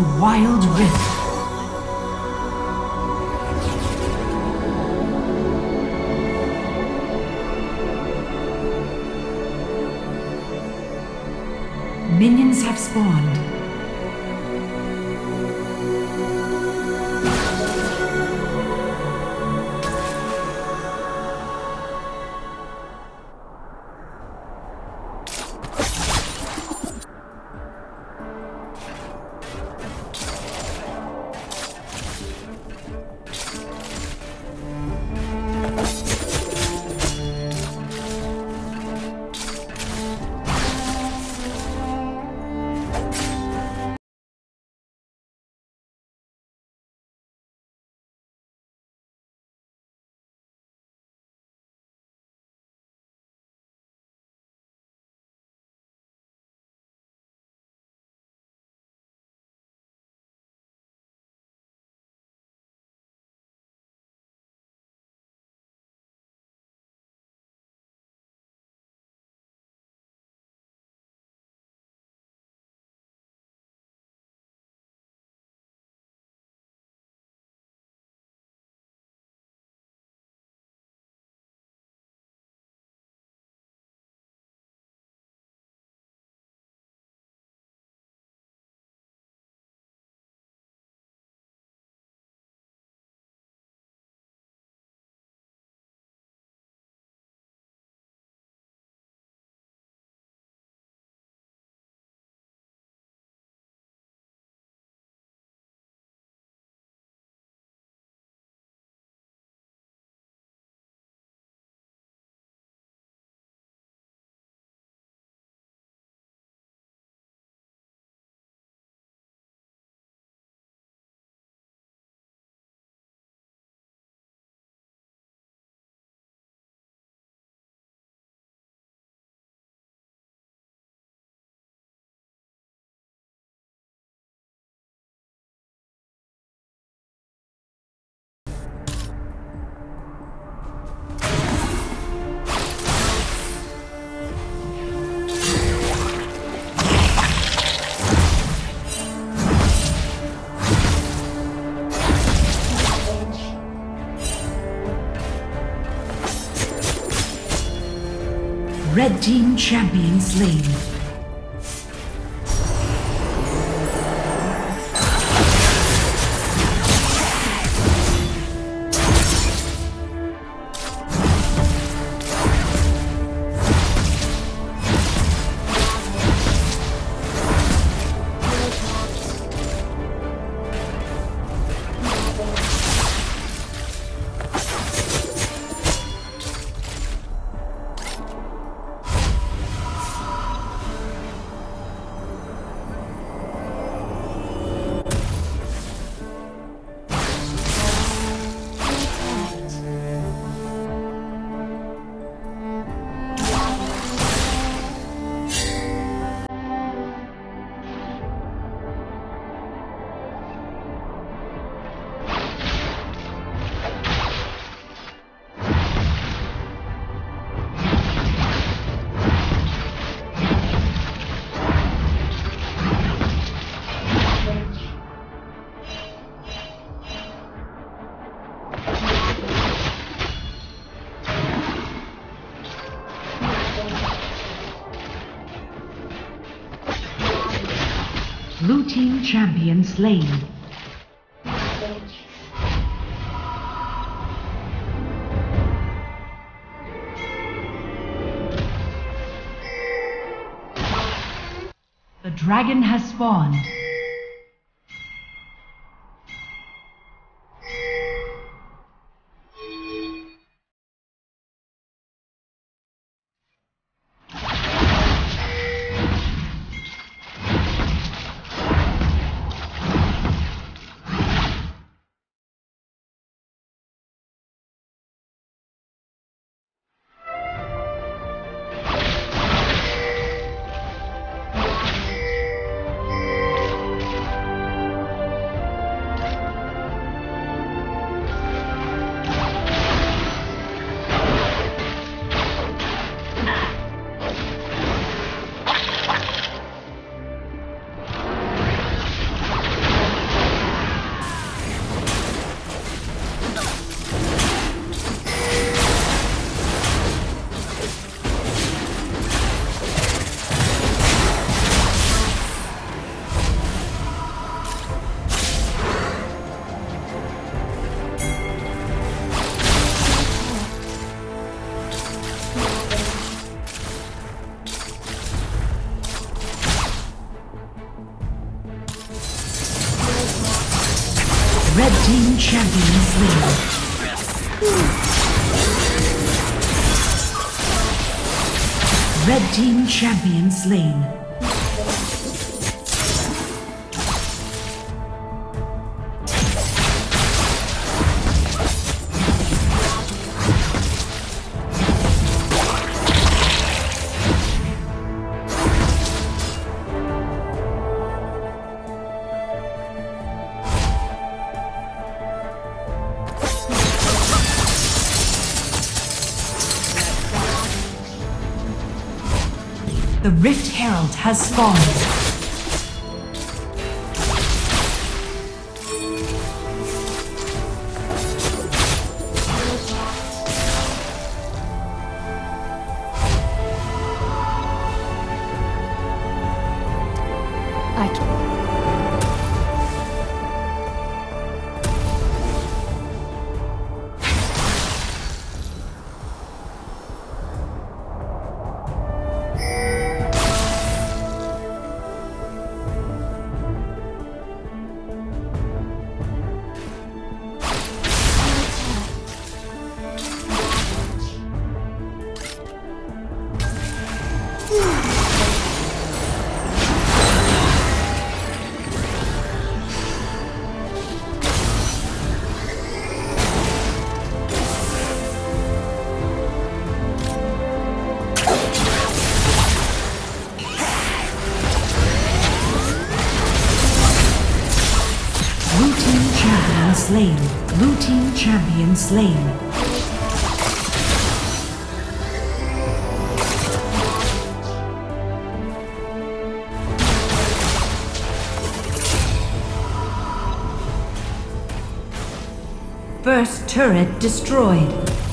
Wild Rift. Minions have spawned. Red Team Champion slain. Blue Team Champion slain. The dragon has spawned. Red team champion slain. Red team champion slain. The Rift Herald has spawned. Slain. Blue team champion slain. First turret destroyed.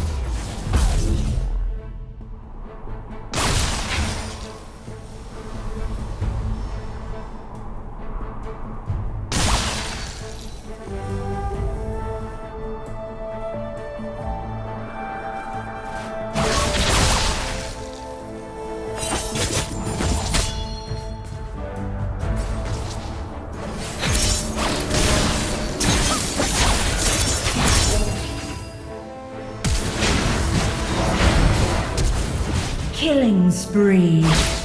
Killing spree.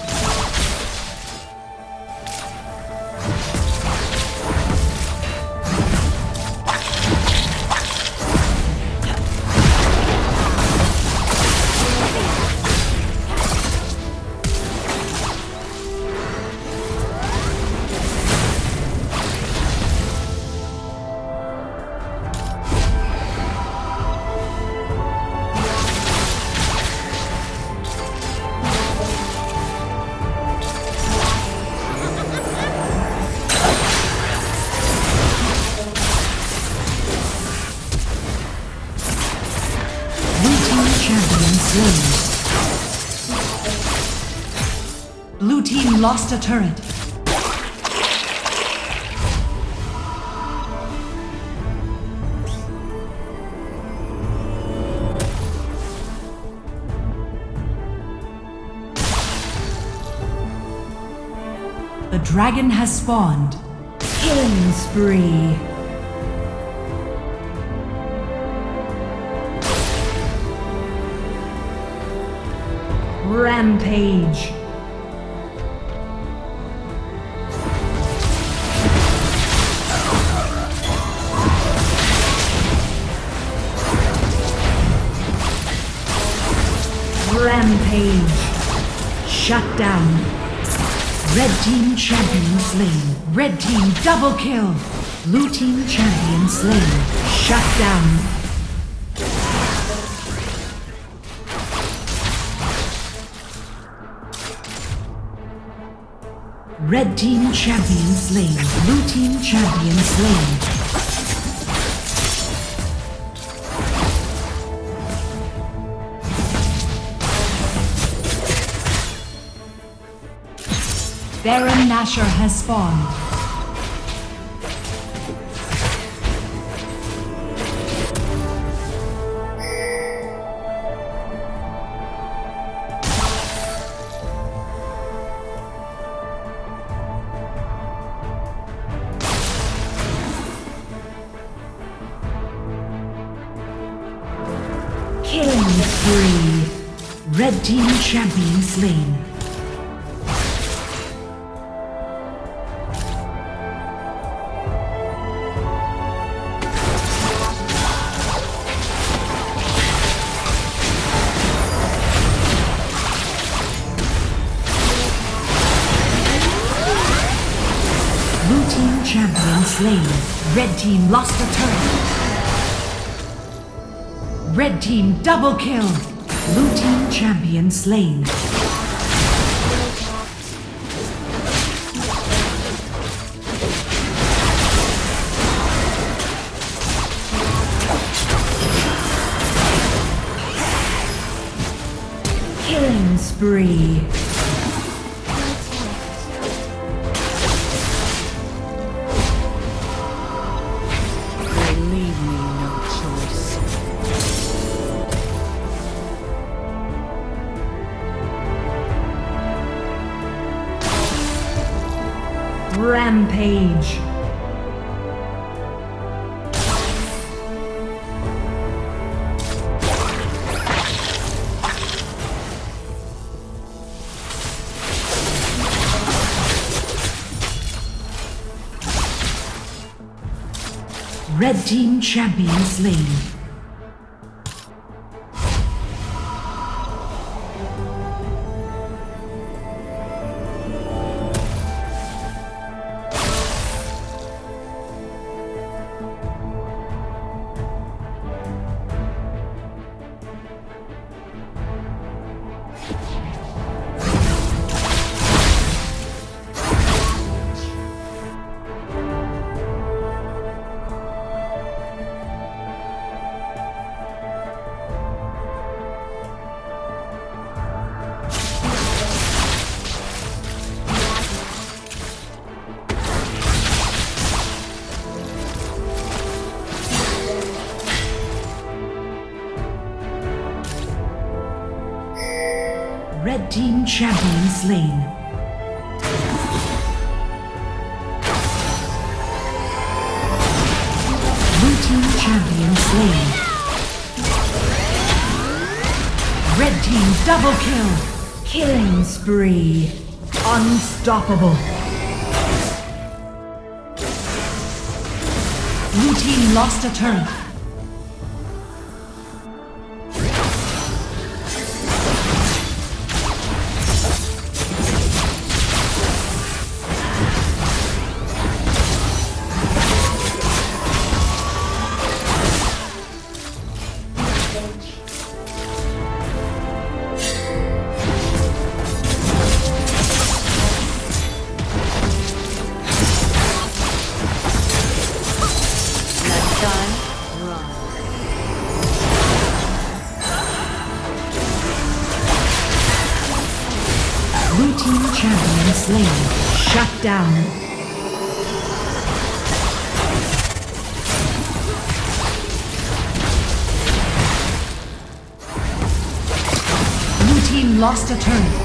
Blue team lost a turret. The dragon has spawned. Killing spree. Rampage. Rampage. Shut down. Red team champion slain. Red team double kill. Blue team champion slain. Shut down. Red team champion slain. Blue team champion slain. Baron Nashor has spawned. spree. Red team champion slain. Blue team champion slain. Red team lost a turret. Red team double kill. Blue team champion slain. Killing spree. Rampage. Red team champion slain. Red team champion slain. Blue team champion slain. Red team double kill. Killing spree. Unstoppable. Blue team lost a turret. Blue team champion slain. Shut down. Blue team lost a turret.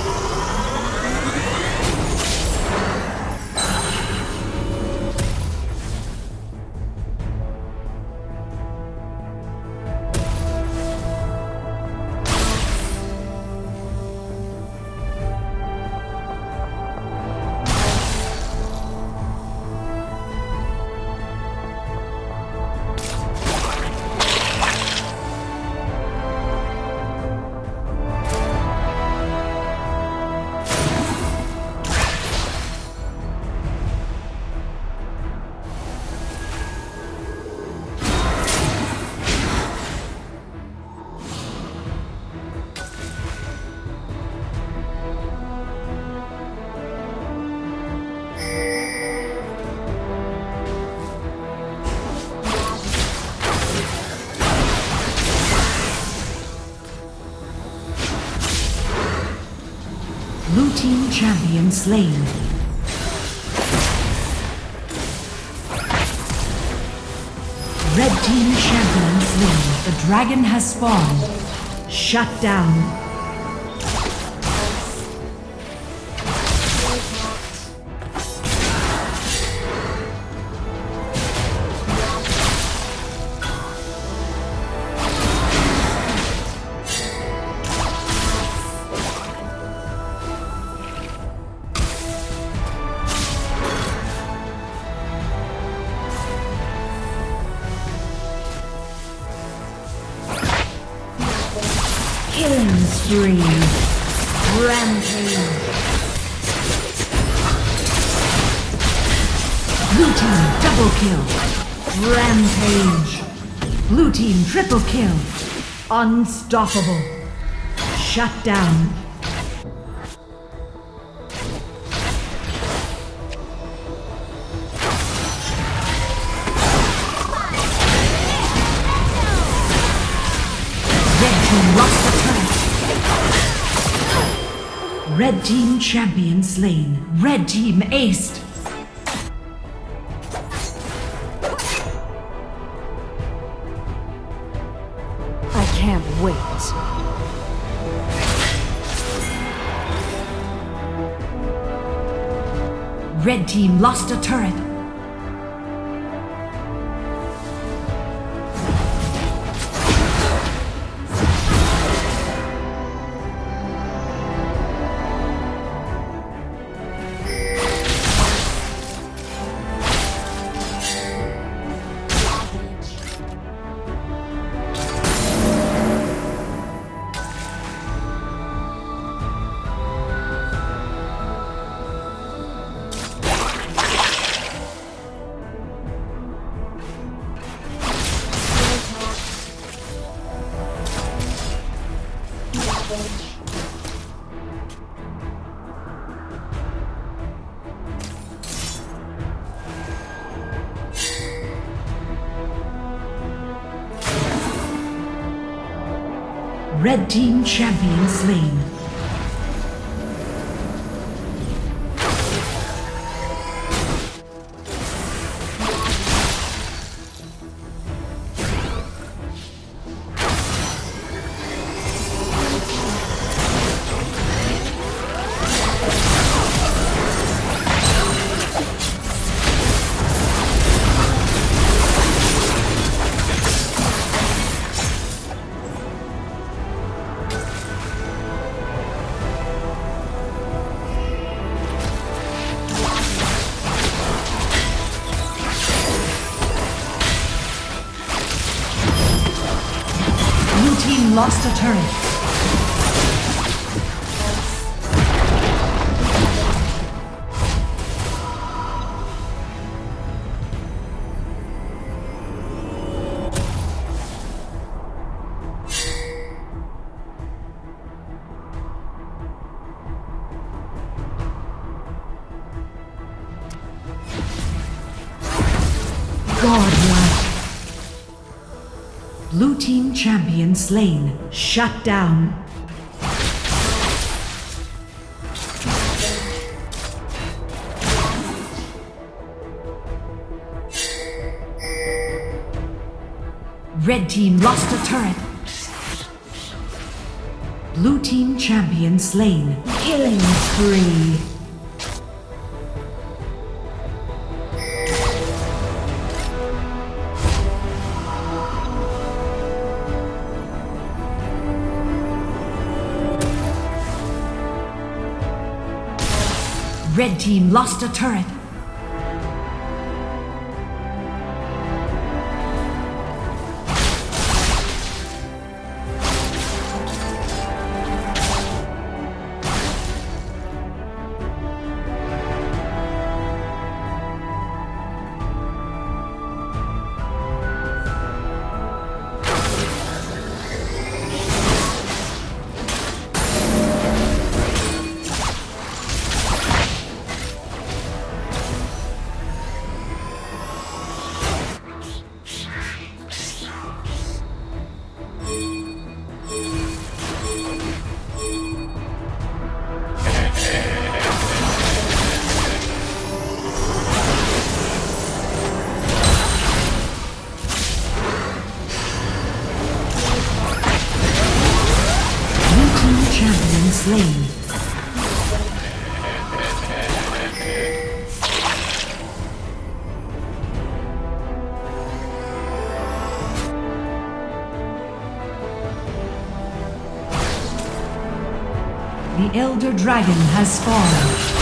Blue team champion slain. Red team champion slain. The dragon has spawned. Shut down. Killing spree. Rampage. Blue team double kill. Rampage. Blue team triple kill. Unstoppable. Shut down. Red team champion slain. Red team aced. I can't wait. Red team lost a turret. Red team champion slain. Lost a turret. Godlike. Blue team champion slain. Shut down. Red team lost a turret. Blue team champion slain. Killing spree. Red team lost a turret. Slain. The Elder Dragon has fallen.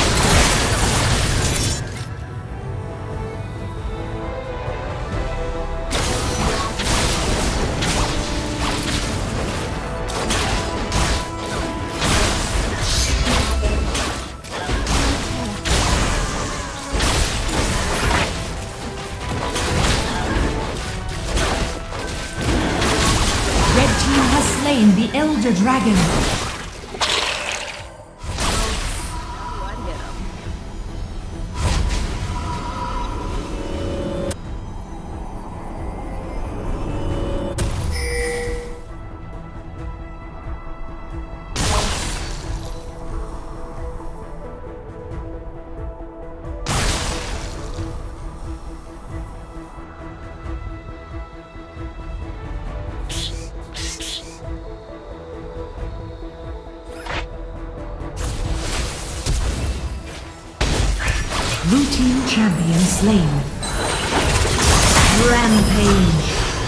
Slay the dragon. Blue team champion slain. Rampage.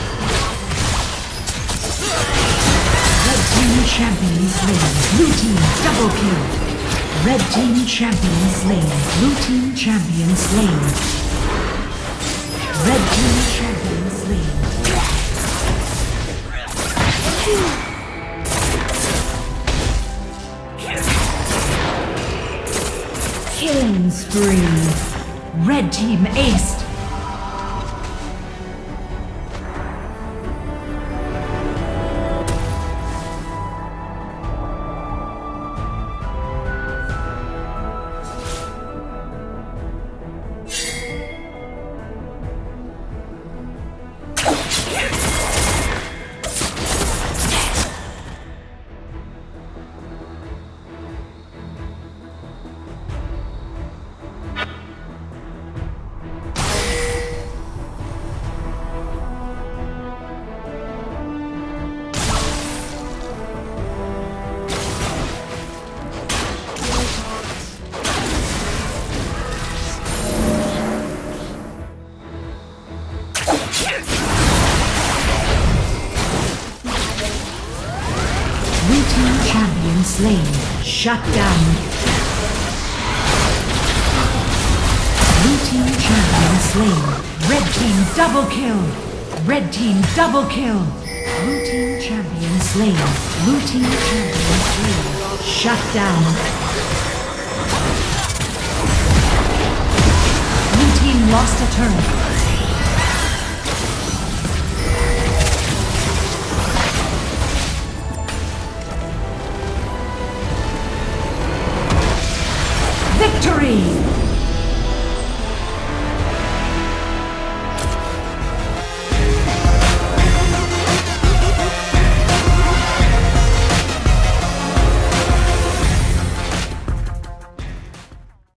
Red team champion slain. Blue team double kill. Red team champion slain. Blue team champion slain. Red team champion slain. Killing spree. Red team aced. Slain. Shut down. Blue team champion slain. Red team double kill. Red team double kill. Blue team champion slain. Blue team champion slain. Shut down. Blue team lost a turret. Victory!